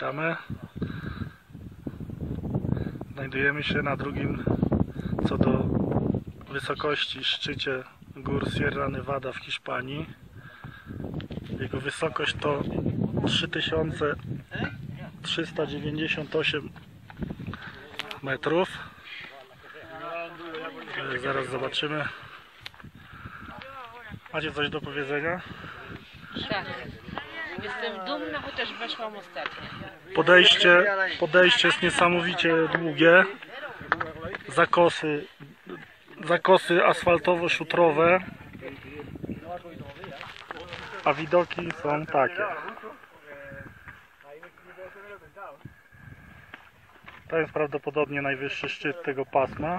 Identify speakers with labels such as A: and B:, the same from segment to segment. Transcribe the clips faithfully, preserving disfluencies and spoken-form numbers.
A: Witamy. Znajdujemy się na drugim co do wysokości szczycie gór Sierra Nevada w Hiszpanii. Jego wysokość to trzy tysiące trzysta dziewięćdziesiąt osiem metrów. Zaraz zobaczymy. Macie coś do powiedzenia?
B: Tak. Jestem dumna, chociaż weszłam ostatnio.
A: Podejście, podejście jest niesamowicie długie. Zakosy, zakosy asfaltowo-szutrowe. A widoki są takie. To jest prawdopodobnie najwyższy szczyt tego pasma.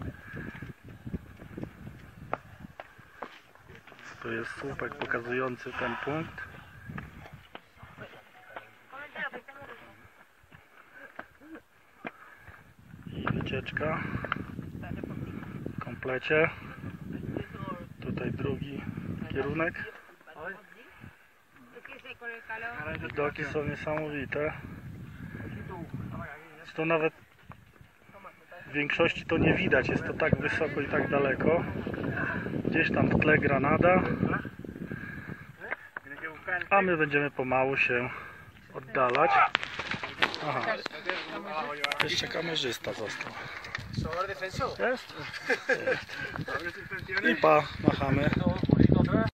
A: Tu jest słupek pokazujący ten punkt. I wycieczka w komplecie. Tutaj drugi kierunek. Widoki są niesamowite. Zresztą nawet w większości to nie widać, jest to tak wysoko i tak daleko. Gdzieś tam w tle Granada. A my będziemy pomału się oddalać. Aha, jeszcze kamerzysta został. Jest? Jest. I pa, machamy.